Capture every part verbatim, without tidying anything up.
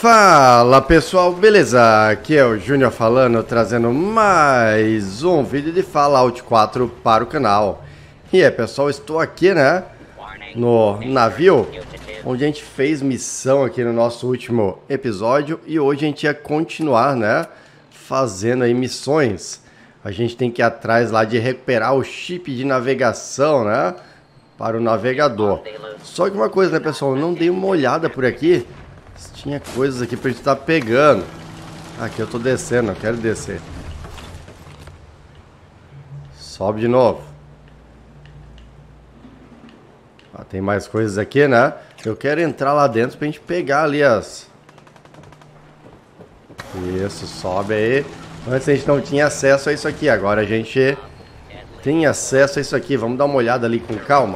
Fala pessoal, beleza? Aqui é o Júnior falando, trazendo mais um vídeo de Fallout quatro para o canal. E é pessoal, estou aqui, né, no navio, onde a gente fez missão aqui no nosso último episódio. E hoje a gente ia continuar, né, fazendo aí missões. A gente tem que ir atrás lá de recuperar o chip de navegação, né, para o navegador. Só que uma coisa, né pessoal, eu não dei uma olhada por aqui. Tinha coisas aqui pra gente estar pegando. Aqui eu tô descendo, eu quero descer. Sobe de novo. Ah, tem mais coisas aqui, né? Eu quero entrar lá dentro pra gente pegar ali as... Isso, sobe aí. Antes a gente não tinha acesso a isso aqui, agora a gente tem acesso a isso aqui. Vamos dar uma olhada ali com calma.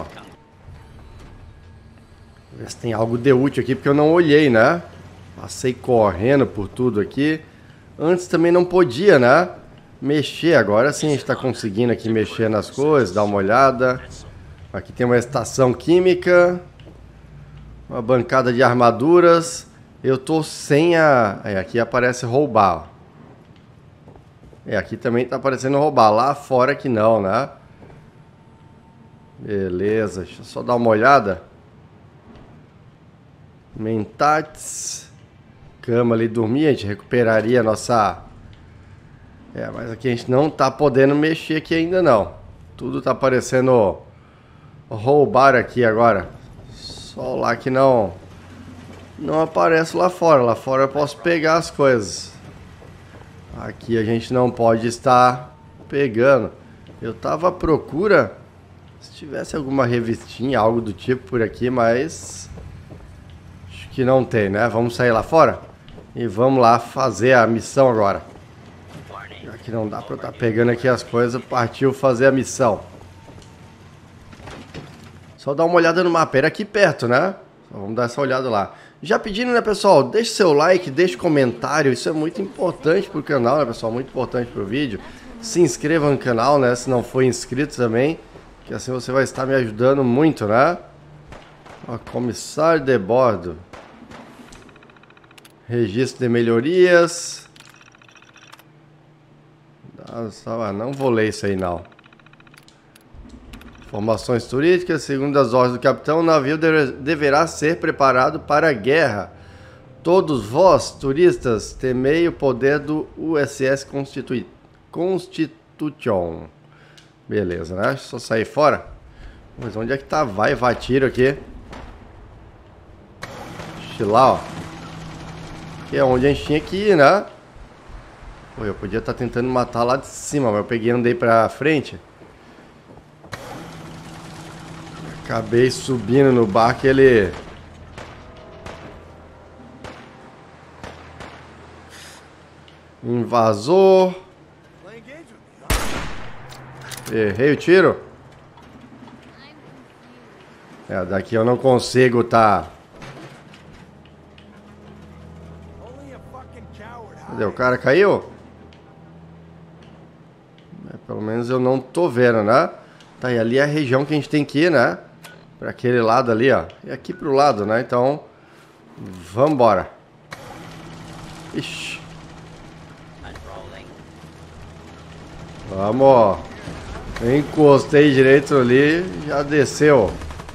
Ver se tem algo de útil aqui, porque eu não olhei, né? Passei correndo por tudo aqui. Antes também não podia, né? Mexer. Agora sim a gente está conseguindo aqui mexer nas coisas. Dar uma olhada. Aqui tem uma estação química. Uma bancada de armaduras. Eu tô sem a... É, aqui aparece roubar. É, aqui também tá aparecendo roubar. Lá fora que não, né? Beleza. Deixa eu só dar uma olhada. Mentats. Cama ali, dormir, a gente recuperaria a nossa... É, mas aqui a gente não tá podendo mexer aqui ainda não. Tudo tá parecendo roubar aqui agora. Só lá que não... Não aparece lá fora. Lá fora eu posso pegar as coisas. Aqui a gente não pode estar pegando. Eu tava à procura... Se tivesse alguma revistinha, algo do tipo por aqui, mas... Acho que não tem, né? Vamos sair lá fora? E vamos lá fazer a missão agora. Já que não dá pra eu estar pegando aqui as coisas, partiu fazer a missão. Só dar uma olhada no mapa. Era aqui perto, né? Só vamos dar essa olhada lá. Já pedindo, né, pessoal? Deixe seu like, deixe comentário. Isso é muito importante pro canal, né, pessoal? Muito importante pro vídeo. Se inscreva no canal, né? Se não for inscrito também. Que assim você vai estar me ajudando muito, né? Ó, comissário de bordo. Registro de melhorias. Ah, não vou ler isso aí não. Informações turísticas. Segundo as ordens do capitão, o navio deve, deverá ser preparado para a guerra. Todos vós, turistas, temei o poder do U S S Constitu... Constitution. Beleza, né? Só sair fora. Mas onde é que tá? Vai, vai, tiro aqui. Deixa eu lá, ó. Que é onde a gente tinha que ir, né? Pô, eu podia estar tentando matar lá de cima, mas eu peguei e andei pra frente. Acabei subindo no barco e ele... Invasor. Errei o tiro. É, daqui eu não consigo tá... Cadê? O cara caiu? É, pelo menos eu não tô vendo, né? Tá, e ali é a região que a gente tem que ir, né? Pra aquele lado ali, ó. E aqui pro lado, né? Então, vambora. Ixi. Vamos. Eu encostei direito ali, já desceu.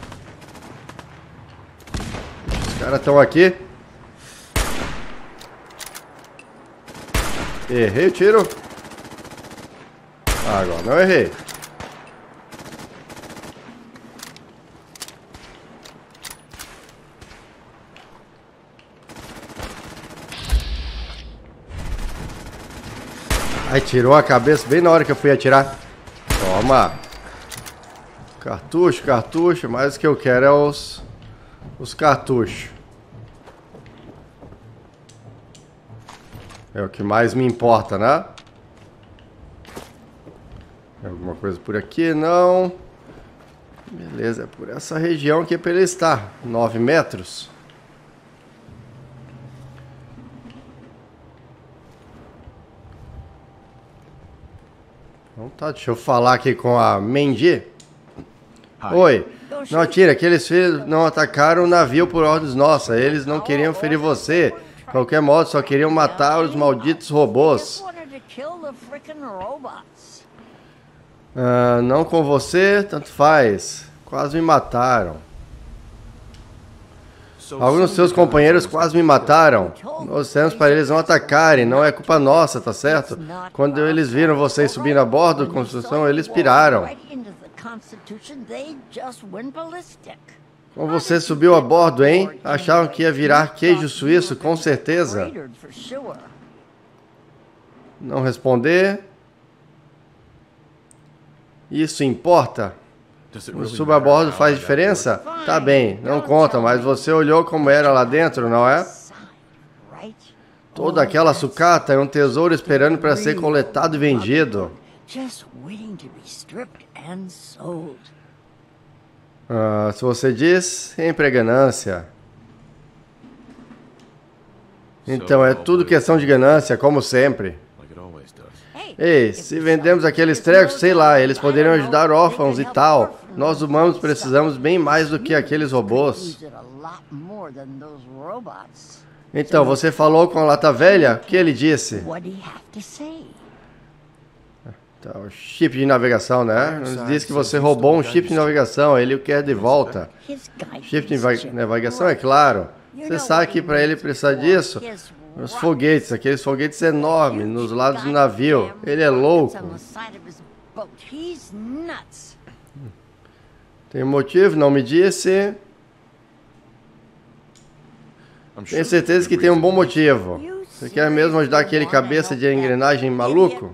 Os caras estão aqui. Errei o tiro. Ah, agora não errei. Ai, tirou a cabeça bem na hora que eu fui atirar. Toma. Cartucho, cartucho. Mas o que eu quero é os, os cartuchos. É o que mais me importa, né? Tem alguma coisa por aqui? Não. Beleza, é por essa região aqui para ele estar. nove metros. Então tá, deixa eu falar aqui com a Mendy. Oi. Não, tira, aqueles filhos não atacaram o navio por ordens nossas. Eles não queriam ferir você. qualquer modo, só queriam matar os malditos robôs. Ah, não com você, tanto faz. Quase me mataram. Alguns dos seus companheiros quase me mataram. Nós dissemos para eles não atacarem, não é culpa nossa, tá certo? Quando eles viram vocês subindo a bordo da construção, eles piraram. Como você subiu a bordo, hein? Achavam que ia virar queijo suíço, com certeza. Não responder. Isso importa? O subir a bordo faz diferença? Tá bem, não conta, mas você olhou como era lá dentro, não é? Toda aquela sucata é um tesouro esperando para ser coletado e vendido. Ah, se você diz, sempre é ganância. Então é tudo questão de ganância, como sempre. Ei, se vendemos aqueles trecos, sei lá, eles poderiam ajudar órfãos e tal. Nós humanos precisamos bem mais do que aqueles robôs. Então, você falou com a Lata Velha? O que ele disse? Então, chip de navegação, né? Nos diz que você roubou um chip de navegação, ele o quer de volta. Chip de navegação, é claro. Você sabe que para ele precisar disso? Os foguetes, aqueles foguetes enormes nos lados do navio. Ele é louco. Tem motivo? Não me disse. Tenho certeza que tem um bom motivo. Você quer mesmo ajudar aquele cabeça de engrenagem maluco?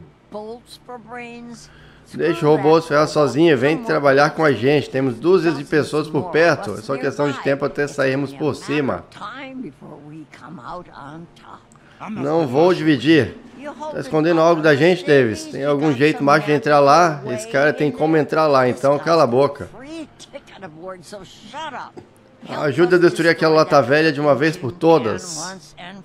Deixa o robô se ferrar sozinho e vem trabalhar com a gente. Temos dúzias de pessoas por perto. É só questão de tempo até sairmos por cima. Não vou dividir. Tá escondendo algo da gente, Davis? Tem algum jeito mais de entrar lá? Esse cara tem como entrar lá, então cala a boca. Ajuda a destruir aquela lata velha de uma vez por todas.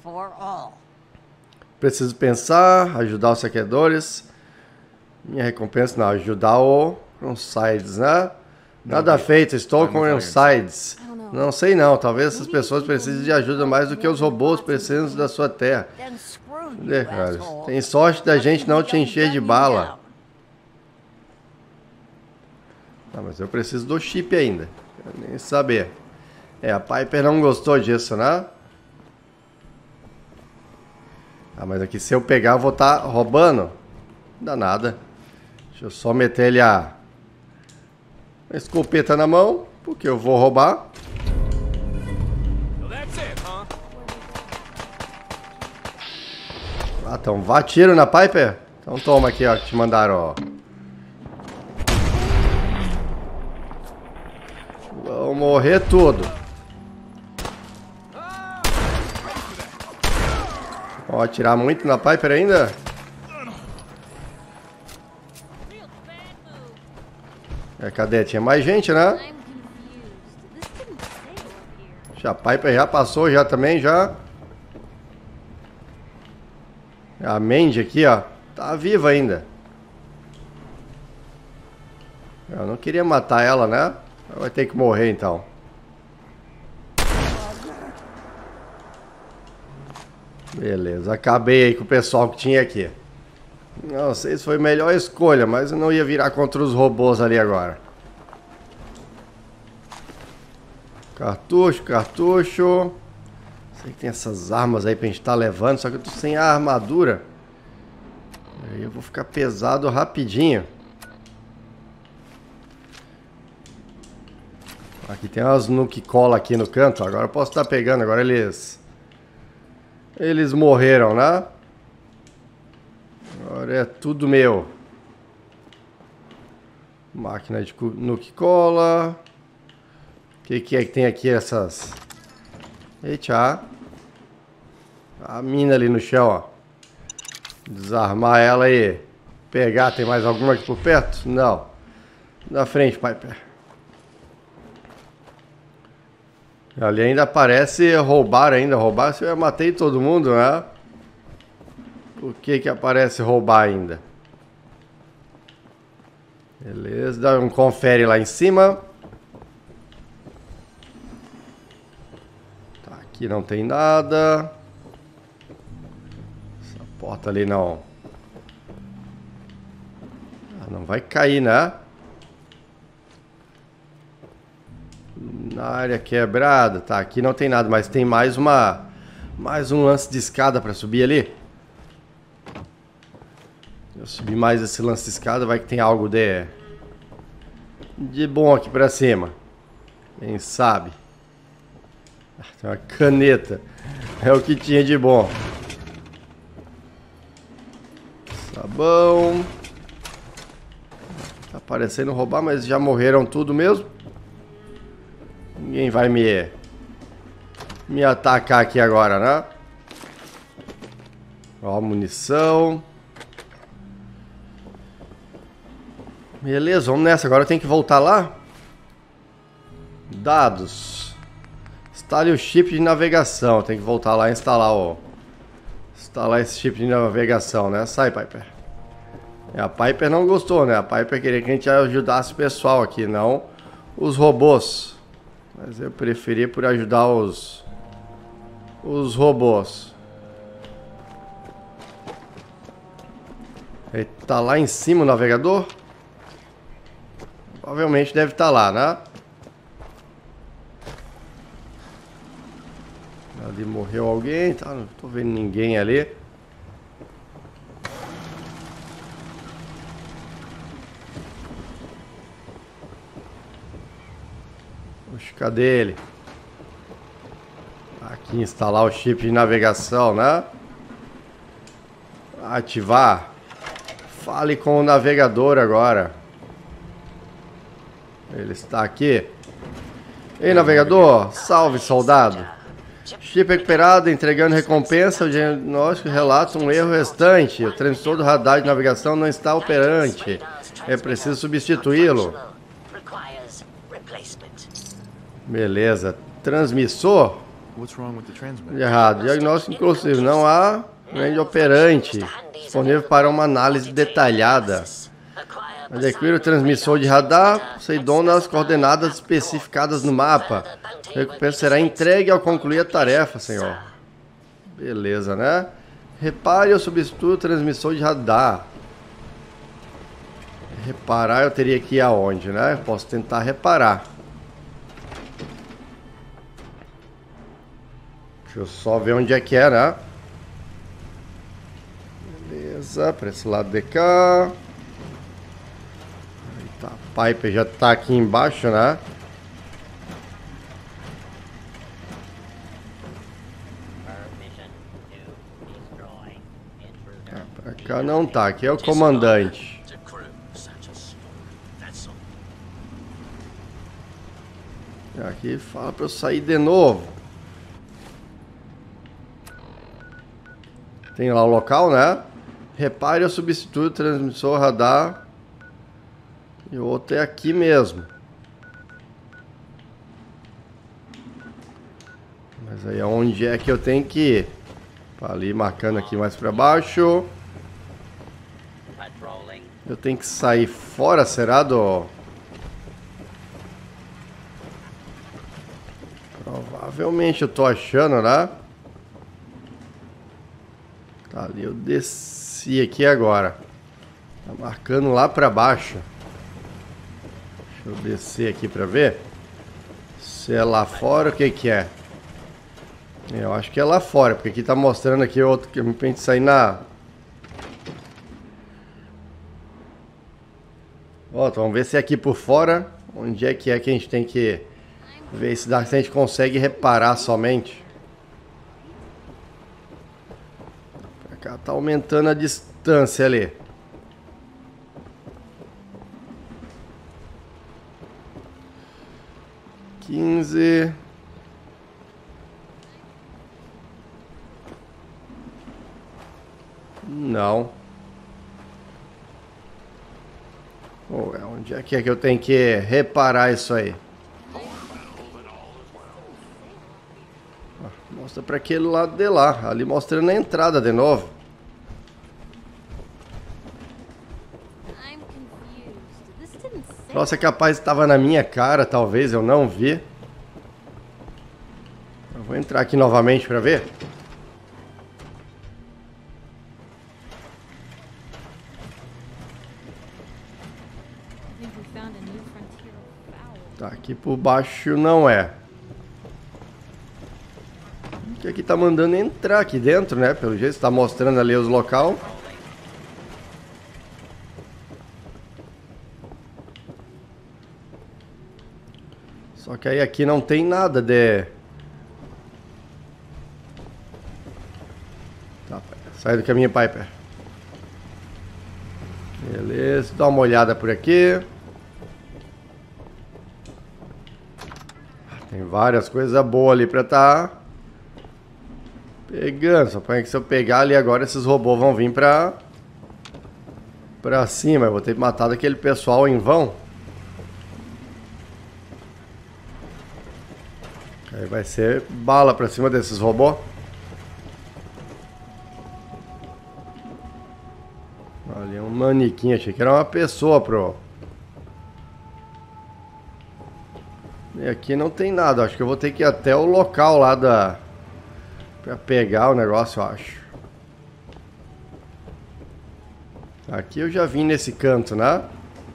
Preciso pensar, ajudar os saqueadores. Minha recompensa não, ajudar o Cronsides, né? Nada feito, estou com Cronsides. Não sei não, talvez essas pessoas precisem de ajuda mais do que os robôs precisam da sua terra. Cadê, cara? Tem sorte da gente não te encher de bala. Ah, mas eu preciso do chip ainda. Quero nem saber. É, a Piper não gostou disso, né? Ah, mas aqui se eu pegar eu vou estar roubando. Não dá nada. Deixa eu só meter ele a... a escopeta na mão, porque eu vou roubar. Ah, então vá tiro na Piper. Então toma aqui, ó, que te mandaram, ó. Vão morrer tudo. Ó, atirar muito na Piper ainda. É, cadê? Tinha mais gente, né? A Piper já passou já também, já. A Mandy aqui, ó, tá viva ainda. Eu não queria matar ela, né? Ela vai ter que morrer, então. Beleza, acabei aí com o pessoal que tinha aqui. Não sei se foi a melhor escolha, mas eu não ia virar contra os robôs ali agora. Cartucho, cartucho. Sei que tem essas armas aí pra gente estar levando, só que eu tô sem a armadura. Aí eu vou ficar pesado rapidinho. Aqui tem umas nuke cola aqui no canto. Agora eu posso estar pegando. Agora eles... Eles morreram, né? Agora é tudo meu. Máquina de nuke cola. O que, que é que tem aqui essas... Eita. A mina ali no chão, ó. Desarmar ela e pegar. Tem mais alguma aqui por perto? Não. Na frente, Piper. Ali ainda parece roubar ainda. Roubar, se eu matei todo mundo, né? O que que aparece roubar ainda? Beleza, dá um confere lá em cima. Tá, aqui não tem nada. Bota ali não. Ah, não vai cair, né? Na área quebrada. Tá, aqui não tem nada, mas tem mais uma... Mais um lance de escada pra subir ali. Eu subir mais esse lance de escada, vai que tem algo de... De bom aqui pra cima. Quem sabe? Tem uma caneta. É o que tinha de bom. Sabão. Tá parecendo roubar, mas já morreram tudo mesmo. Ninguém vai me... Me atacar aqui agora, né? Ó, munição. Beleza, vamos nessa. Agora eu tenho que voltar lá. Dados. Instale o chip de navegação. Tem que voltar lá e instalar o... Instalar esse chip de navegação, né? Sai, Piper. A Piper não gostou, né? A Piper queria que a gente ajudasse o pessoal aqui, não os robôs. Mas eu preferi por ajudar os... Os robôs. Ele tá lá em cima o navegador? Provavelmente deve estar lá, né? Ali morreu alguém, tá? Não tô vendo ninguém ali. Oxe, cadê ele? Aqui, instalar o chip de navegação, né? Ativar. Fale com o navegador agora. Ele está aqui. Ei, navegador. Salve, soldado. Chip recuperado, entregando recompensa. O diagnóstico relata um erro restante. O transmissor do radar de navegação não está operante. É preciso substituí-lo. Beleza. Transmissor? Errado. Diagnóstico inclusive. Não há grande operante disponível para uma análise detalhada. Adquira o transmissor de radar, Poseidona as coordenadas especificadas no mapa. A recompensa será entregue ao concluir a tarefa, senhor. Beleza, né? Repare ou substitua o transmissor de radar. Reparar eu teria que ir aonde, né? Eu posso tentar reparar. Deixa eu só ver onde é que é, né? Beleza, para esse lado de cá. Eita, a Piper já tá aqui embaixo, né? Ah, pra cá não tá, aqui é o comandante. Aqui fala para eu sair de novo. Tem lá o local, né? Repare ou substitui o transmissor radar. E o outro é aqui mesmo. Mas aí onde é que eu tenho que ir? Ali marcando aqui mais para baixo. Eu tenho que sair fora, será, do... Provavelmente eu tô achando, né? Tá ali, eu desci aqui agora. Tá marcando lá pra baixo. Deixa eu descer aqui pra ver. Se é lá fora, o que que é? Eu acho que é lá fora, porque aqui tá mostrando aqui outro que me pente sair na... Ó, então vamos ver se é aqui por fora. Onde é que é que a gente tem que ver se, dá, se a gente consegue reparar somente. Cá tá aumentando a distância ali. quinze. Não. Oh, onde é que é que eu tenho que reparar isso aí? Mostra para aquele lado de lá. Ali mostrando a entrada de novo. Nossa, é capaz estava na minha cara, talvez eu não vi. Eu vou entrar aqui novamente para ver. Aqui por baixo não é. O que aqui tá mandando entrar aqui dentro, né? Pelo jeito está mostrando ali os local. Só que aí aqui não tem nada de... Tá, sai do caminho, Piper. Beleza, dá uma olhada por aqui. Tem várias coisas boas ali pra tá pegando. Só que se eu pegar ali agora, esses robôs vão vir pra Pra cima. Eu vou ter matado aquele pessoal em vão. Aí vai ser bala pra cima desses robôs. Ali é um manequim, achei que era uma pessoa, pro. E aqui não tem nada, acho que eu vou ter que ir até o local lá da... Pra pegar o negócio, eu acho. Aqui eu já vim nesse canto, né?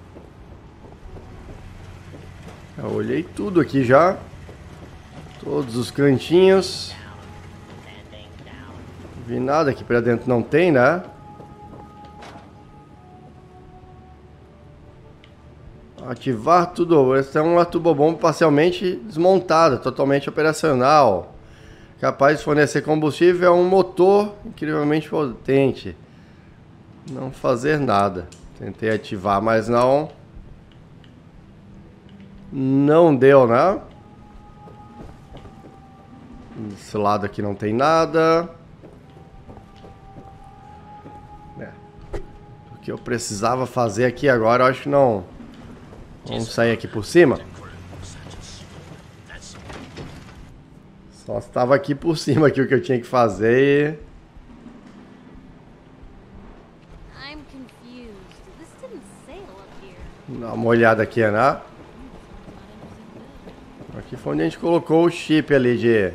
Eu olhei tudo aqui já. Todos os cantinhos. Não vi nada aqui pra dentro, não tem, né? Ativar tudo. Esse é uma tubobomba parcialmente desmontada, totalmente operacional. Capaz de fornecer combustível a um motor incrivelmente potente. Não fazer nada. Tentei ativar, mas não. Não deu, né? Desse lado aqui não tem nada. É. O que eu precisava fazer aqui agora, eu acho que não. Vamos sair aqui por cima. Só estava aqui por cima aqui o que eu tinha que fazer. Dá uma olhada aqui, né? Aqui foi onde a gente colocou o chip ali de...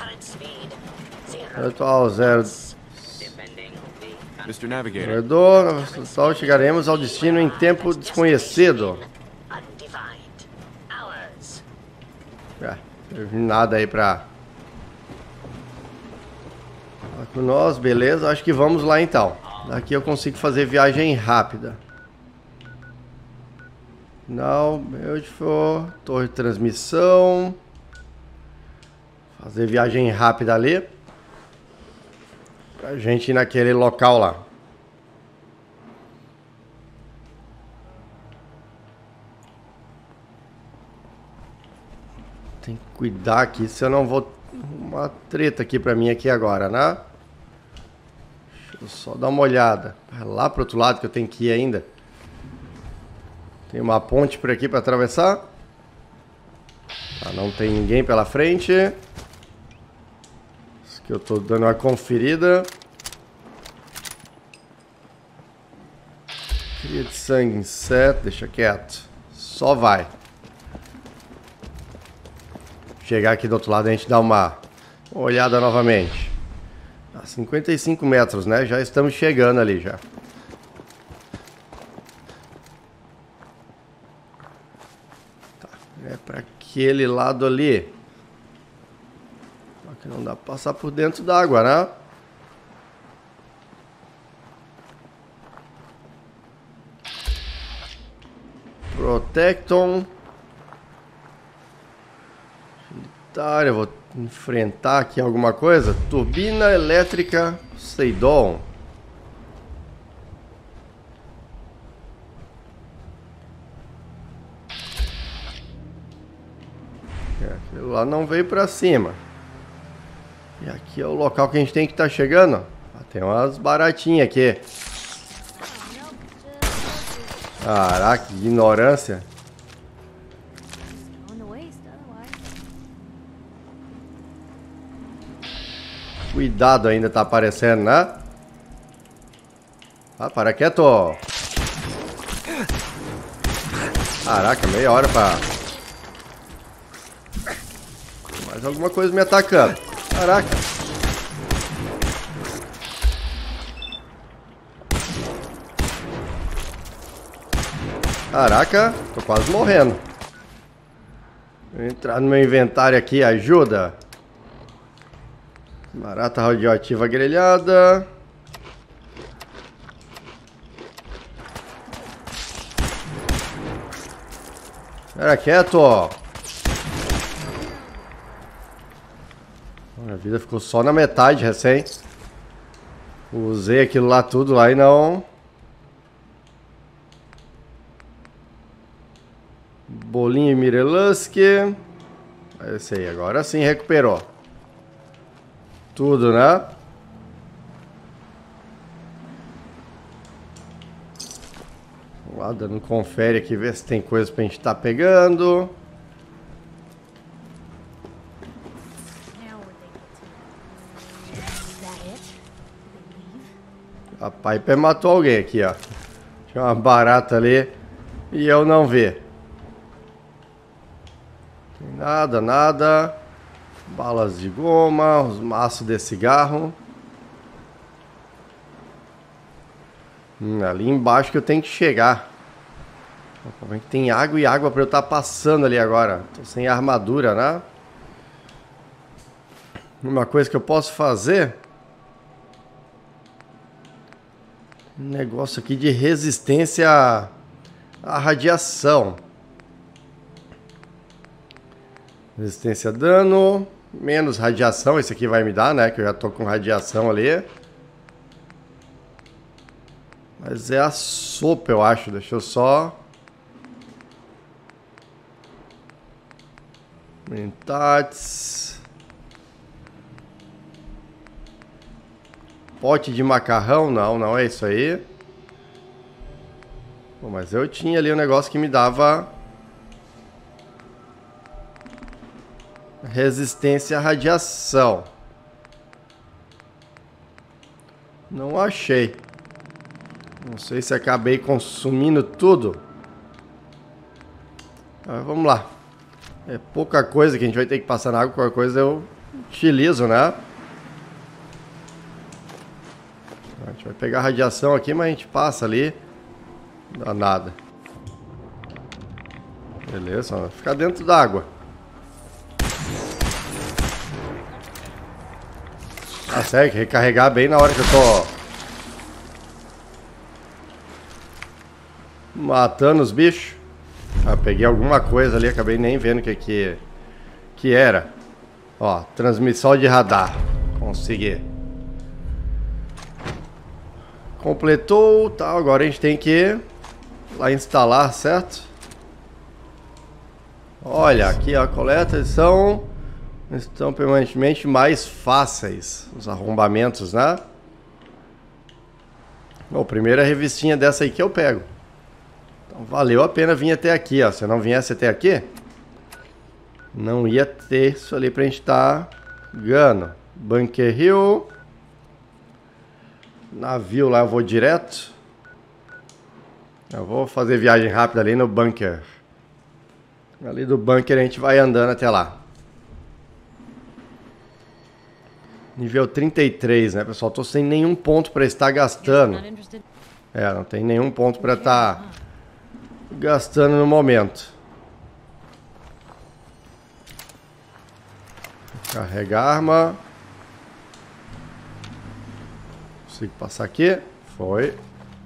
Atual zero. mister Navigator. Corredor, só chegaremos ao destino em tempo desconhecido. É, não vi nada aí pra... Tá com nós, beleza. Acho que vamos lá então. Daqui eu consigo fazer viagem rápida. Não, beautiful. Torre de transmissão. Fazer viagem rápida ali. Pra gente ir naquele local lá. Tem que cuidar aqui, se eu não vou... Uma treta aqui pra mim aqui agora, né? Deixa eu só dar uma olhada. Lá pro outro lado que eu tenho que ir ainda. Tem uma ponte por aqui pra atravessar. Tá, não tem ninguém pela frente. Isso que eu tô dando uma conferida. Cria de sangue, inseto, deixa quieto. Só vai. Chegar aqui do outro lado a gente dá uma olhada novamente. A cinquenta e cinco metros, né? Já estamos chegando ali já. Tá, é para aquele lado ali. Só que não dá pra passar por dentro d'água, né? Protecton. Eu vou enfrentar aqui alguma coisa. Turbina elétrica Seidon. É, aquilo lá não veio pra cima. E aqui é o local que a gente tem que estar tá chegando. Ah, tem umas baratinhas aqui. Caraca, que ignorância. Cuidado, ainda tá aparecendo, né? Ah, para quieto. Caraca, meia hora pra... Mais alguma coisa me atacando. Caraca. Caraca, tô quase morrendo. Vou entrar no meu inventário aqui, ajuda. Barata radioativa grelhada. Espera quieto, ó. A vida ficou só na metade recém. Usei aquilo lá tudo lá e não... Bolinho Mirelusk. Esse aí, agora sim recuperou. Tudo, né? Vamos lá, dando um confere aqui, ver se tem coisa pra gente tá pegando. A Piper matou alguém aqui, ó. Tinha uma barata ali e eu não vi. Nada, nada. Balas de goma, os maços de cigarro. Hum, ali embaixo que eu tenho que chegar. Como é que tem água e água para eu estar passando ali agora? Tô sem armadura, né? Uma coisa que eu posso fazer... Um negócio aqui de resistência à, à radiação. Resistência a dano, menos radiação, esse aqui vai me dar, né? Que eu já tô com radiação ali. Mas é a sopa, eu acho. Deixa eu só... Mentats. Pote de macarrão? Não, não é isso aí. Bom, mas eu tinha ali um negócio que me dava... Resistência à radiação. Não achei. Não sei se acabei consumindo tudo. Mas vamos lá. É pouca coisa que a gente vai ter que passar na água. Qualquer coisa eu utilizo, né? A gente vai pegar a radiação aqui, mas a gente passa ali. Não dá nada. Beleza, vai ficar dentro d'água. Ah, sério, que recarregar bem na hora que eu tô matando os bichos. Ah, peguei alguma coisa ali, acabei nem vendo o que, que que era. Ó, transmissão de radar. Consegui. Completou, tá, agora a gente tem que lá instalar, certo? Olha, aqui a coleta são... Estão permanentemente mais fáceis os arrombamentos, né? Bom, primeira revistinha dessa aí que eu pego. Então valeu a pena vir até aqui, ó. Se eu não viesse até aqui, não ia ter isso ali pra gente estar ganhando. Bunker Hill. Navio lá eu vou direto. Eu vou fazer viagem rápida ali no bunker. Ali do bunker a gente vai andando até lá. Nível trinta e três, né, pessoal? Tô sem nenhum ponto para estar gastando. É, não tem nenhum ponto para estar gastando no momento. Carrega a arma. Consigo passar aqui? Foi.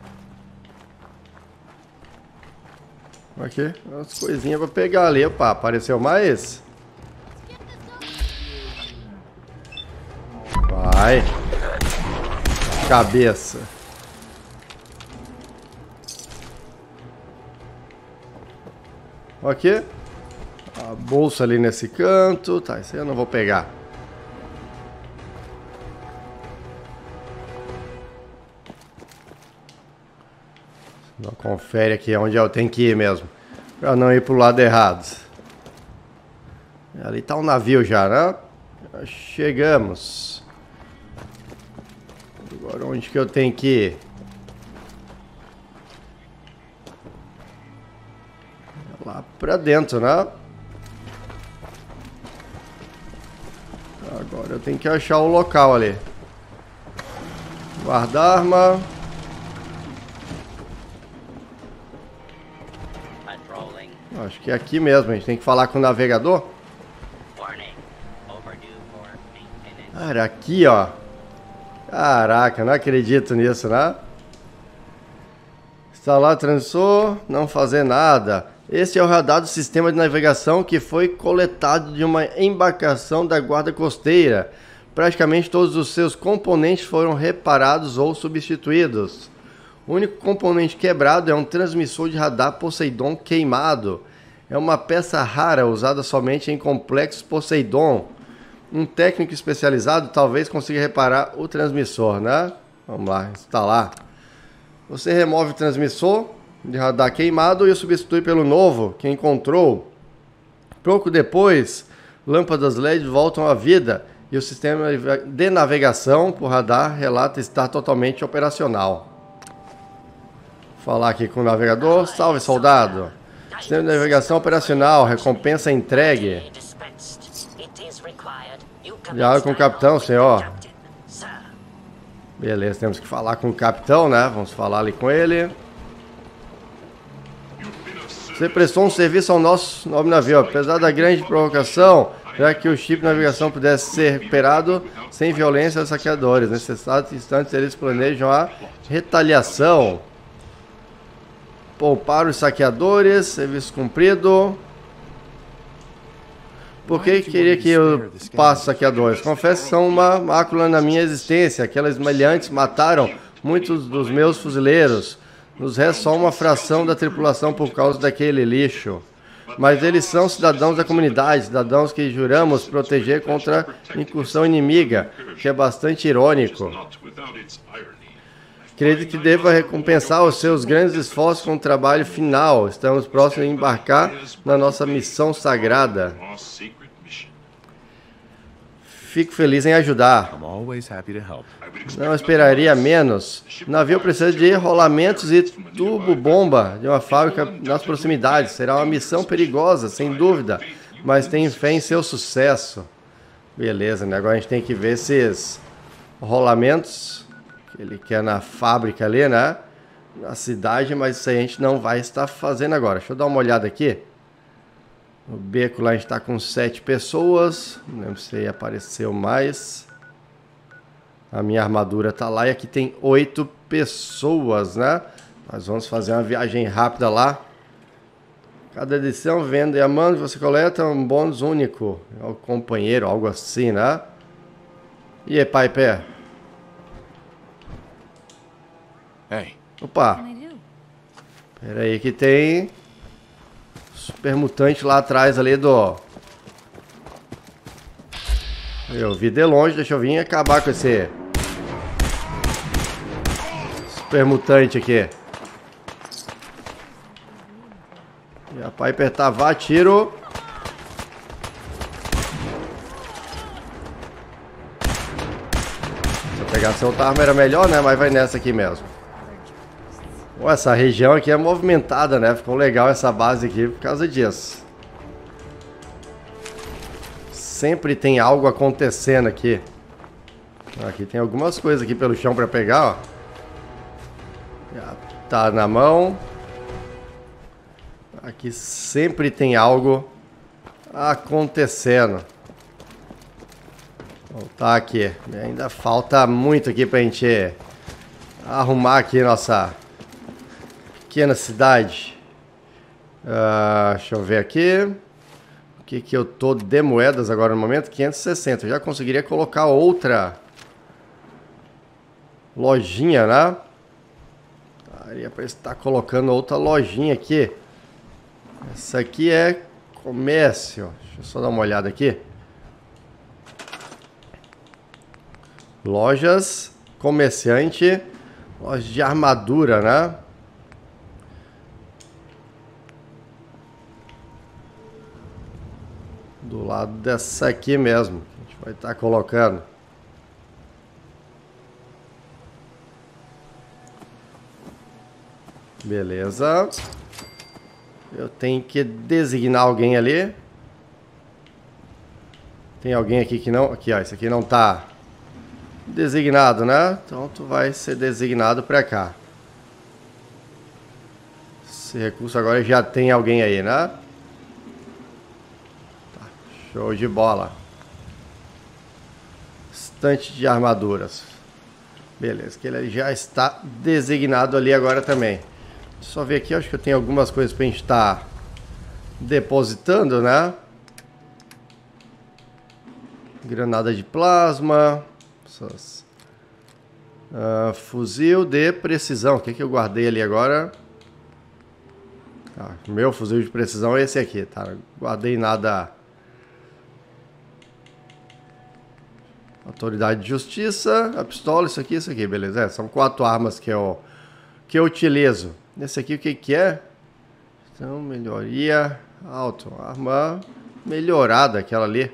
Aqui, umas coisinhas para pegar ali. Opa, apareceu mais? Vai. Cabeça. Aqui. A bolsa ali nesse canto. Tá, isso aí eu não vou pegar. Não, confere aqui onde eu tenho que ir mesmo. Pra não ir pro lado errado. Ali tá um navio já, né? Já chegamos. Agora onde que eu tenho que ir? Lá pra dentro, né? Agora eu tenho que achar o local ali. Guardar arma. Acho que que é aqui mesmo. A gente tem que falar com o navegador. Cara, aqui, ó. Caraca, não acredito nisso, né? Instalar o transmissor, não fazer nada. Esse é o radar do sistema de navegação que foi coletado de uma embarcação da guarda costeira. Praticamente todos os seus componentes foram reparados ou substituídos. O único componente quebrado é um transmissor de radar Poseidon queimado. É uma peça rara usada somente em complexos Poseidon. Um técnico especializado talvez consiga reparar o transmissor, né? Vamos lá, instalar. Você remove o transmissor de radar queimado e o substitui pelo novo que encontrou. Pouco depois, lâmpadas L E D voltam à vida e o sistema de navegação por radar relata estar totalmente operacional. Vou falar aqui com o navegador. Salve, soldado. Sistema de navegação operacional. Recompensa entregue. Diálogo com o capitão, senhor. Beleza, temos que falar com o capitão, né? Vamos falar ali com ele. Você prestou um serviço ao nosso nobre navio. Apesar da grande provocação, já que o chip de navegação pudesse ser recuperado sem violência aos saqueadores. Nesse exato instante, eles planejam a retaliação. Poupar os saqueadores. Serviço cumprido. Por que queria que eu passe saqueadores? Confesso que são uma mácula na minha existência. Aquelas malhantes mataram muitos dos meus fuzileiros. Nos resta só uma fração da tripulação por causa daquele lixo. Mas eles são cidadãos da comunidade, cidadãos que juramos proteger contra incursão inimiga, que é bastante irônico. Acredito que deva recompensar os seus grandes esforços com o trabalho final. Estamos próximos de embarcar na nossa missão sagrada. Fico feliz em ajudar. Não esperaria menos. O navio precisa de rolamentos e tubo-bomba de uma fábrica nas proximidades. Será uma missão perigosa, sem dúvida, mas tenho fé em seu sucesso. Beleza, né? Agora a gente tem que ver esses rolamentos que ele quer na fábrica ali, né? Na cidade, mas isso aí a gente não vai estar fazendo agora. Deixa eu dar uma olhada aqui. O beco lá a gente está com sete pessoas. Não lembro se apareceu mais. A minha armadura está lá e aqui tem oito pessoas, né? Nós vamos fazer uma viagem rápida lá. Cada edição, venda e amando, você coleta um bônus único. É o companheiro, algo assim, né? E aí, Piper? Hey. Opa. Pera aí que tem... super mutante lá atrás ali do... Eu vi de longe, deixa eu vir acabar com esse... super mutante aqui. E a Piper tava a tiro. Se eu pegasse outra arma era melhor, né? Mas vai nessa aqui mesmo. Pô, essa região aqui é movimentada, né? Ficou legal essa base aqui por causa disso. Sempre tem algo acontecendo aqui. Aqui tem algumas coisas aqui pelo chão para pegar, ó. Já tá na mão. Aqui sempre tem algo acontecendo. Voltar aqui. Ainda falta muito aqui pra gente arrumar aqui nossa pequena cidade. Uh, deixa eu ver aqui. O que que eu tô de moedas agora no momento? quinhentos e sessenta. Eu já conseguiria colocar outra lojinha, né? Daria pra estar colocando outra lojinha aqui. Essa aqui é comércio. Deixa eu só dar uma olhada aqui. Lojas, comerciante, loja de armadura, né? Do lado dessa aqui mesmo, que a gente vai estar colocando. Beleza. Eu tenho que designar alguém ali. Tem alguém aqui que não... Aqui, ó. Esse aqui não tá designado, né? Então tu vai ser designado pra cá. Esse recurso agora já tem alguém aí, né? Show de bola. Estante de armaduras. Beleza, que ele já está designado ali agora também. Só ver aqui, acho que eu tenho algumas coisas pra gente estar depositando, né? Granada de plasma. Essas, uh, fuzil de precisão. O que, que eu guardei ali agora? Ah, meu fuzil de precisão é esse aqui, tá? Não guardei nada. Autoridade de Justiça, a pistola, isso aqui, isso aqui, beleza? É, são quatro armas que eu, que eu utilizo. Esse aqui o que que é? Então, melhoria, alto, arma melhorada, aquela ali.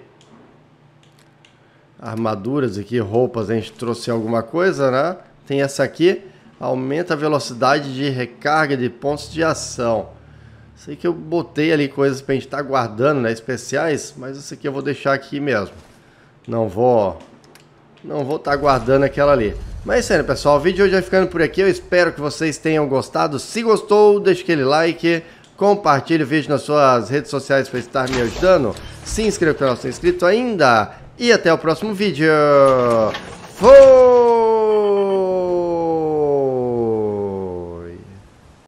Armaduras aqui, roupas, a gente trouxe alguma coisa, né? Tem essa aqui, aumenta a velocidade de recarga de pontos de ação. Sei que eu botei ali coisas pra gente estar guardando, né? Especiais, mas isso aqui eu vou deixar aqui mesmo. Não vou... Não vou estar guardando aquela ali. Mas é isso aí, pessoal. O vídeo hoje vai ficando por aqui. Eu espero que vocês tenham gostado. Se gostou, deixe aquele like. Compartilhe o vídeo nas suas redes sociais para estar me ajudando. Se inscreva no canal se não é inscrito ainda. E até o próximo vídeo. Fui!